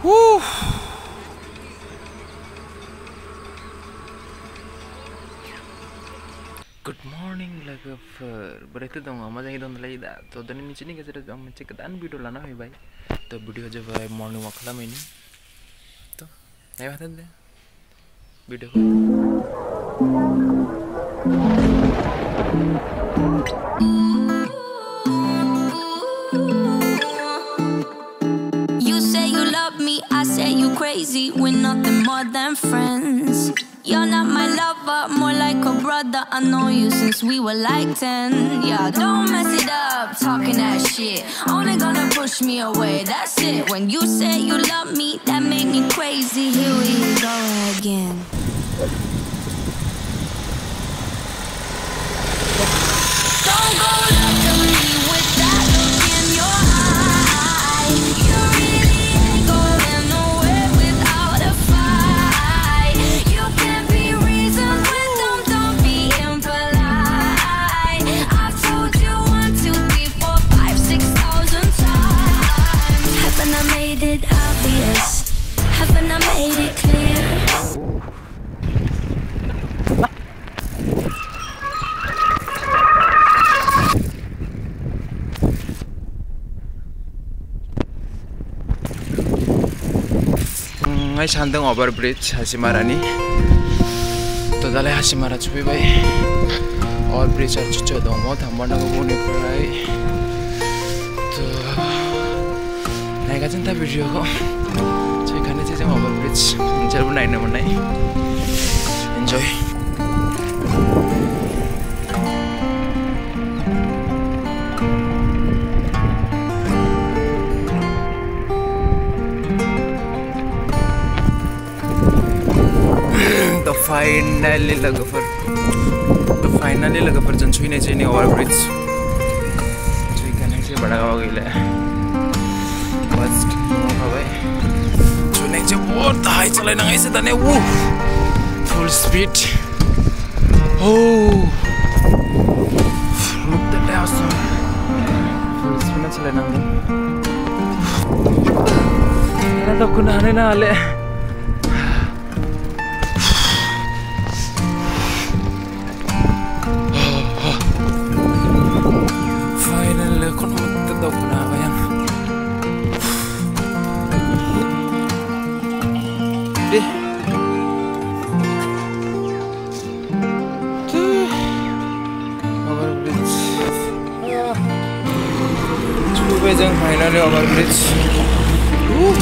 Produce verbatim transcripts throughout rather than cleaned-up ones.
Whew. Good morning, lover. Berarti dong, mama jangan dong lagi dah. तो दिन नीचे नहीं कैसे रहता हूँ मैं चिकदान वीडियो लाना है भाई. तो वीडियो जब है मॉर्निंग वॉक ला मैंने. तो नहीं बात है video. You say you love me, I say you crazy. We're nothing more than friends. You're not my lover, more like a brother. I know you since we were like ten. Yeah, don't mess it up, talking that shit. Only gonna push me away, that's it. When you say you love me, that made me crazy. Here we go again. Don't go look at me with that look in your eye. You really ain't going nowhere without a fight. You can't be reasoned with them, don't be impolite. I've told you one, two, three, four, five, six thousand times. Haven't I made it obvious? Haven't I made it clear? Ngay sandeng overbridge Hasimarani. To dalai Hasimara cuy bay. Overbridge ar cucu dong mau tambah naga bone perai. To naik aja ntar video ko. Cuy kan aja jeng overbridge. Mencari pun naik nama naik. Enjoy. The finally laga for the finally laga for जन छुई नहीं चाहिए overbridge छुई करने से बड़ा हो गया ले first हो भाई छुई नहीं चाहिए बहुत हाई चले ना ऐसे तने वो full speed oh look at that awesome full speed ना चले ना ना तो कुछ आने ना आले finally overbridge. Woo!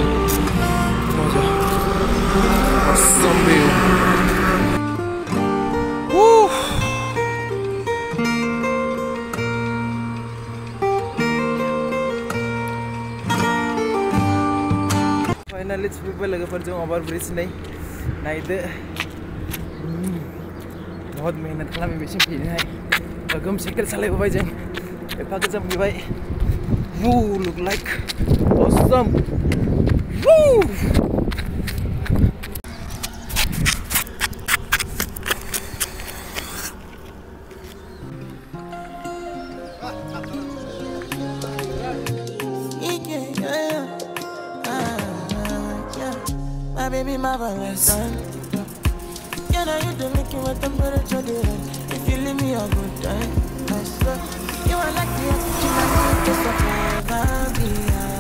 Awesome view. Woo! Finally, it's people लगा पर जो overbridge नहीं नहीं दे बहुत मेहनत करा मैं बेचने पीने है अगम साइकिल चले भाई जंग ये पाके जब भी भाई Woo, look like awesome. Woo! Yeah, yeah, ah, yeah. My baby, my Valentine. Yeah, now you don't make it with temperature different. If you leave me a good time, I swear. You are like the oxygen I need to survive. I'll be